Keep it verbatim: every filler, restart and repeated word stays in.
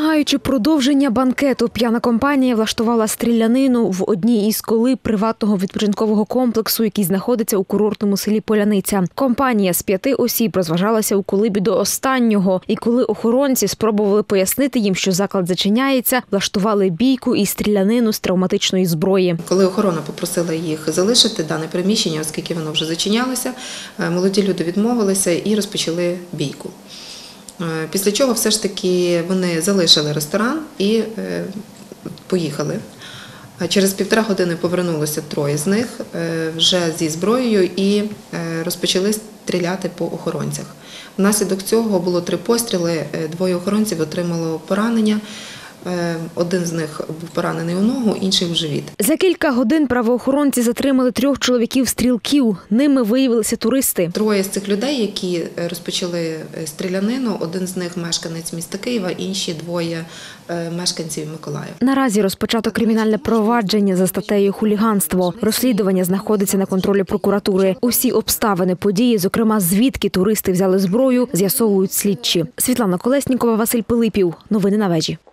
Вимагаючи продовження банкету, п'яна компанія влаштувала стрілянину в одній із колиб приватного відпочинкового комплексу, який знаходиться у курортному селі Поляниця. Компанія з п'яти осіб розважалася у колибі до останнього. І коли охоронці спробували пояснити їм, що заклад зачиняється, влаштували бійку і стрілянину з травматичної зброї. Коли охорона попросила їх залишити дане приміщення, оскільки воно вже зачинялося, молоді люди відмовилися і розпочали бійку. Після чого все ж таки вони залишили ресторан і поїхали. Через півтора години повернулося троє з них вже зі зброєю і розпочали стріляти по охоронцях. Внаслідок цього було три постріли, двоє охоронців отримало поранення. Один з них був поранений у ногу, інший у живіт. За кілька годин правоохоронці затримали трьох чоловіків-стрілків. Ними виявилися туристи. Троє з цих людей, які розпочали стрілянину, один з них мешканець міста Києва, інші двоє мешканців Миколаєва. Наразі розпочато кримінальне провадження за статтею «Хуліганство». Розслідування знаходиться на контролі прокуратури. Усі обставини події, зокрема звідки туристи взяли зброю, з'ясовують слідчі. Світлана Колеснікова, Василь Пилипів. Новини на вежі.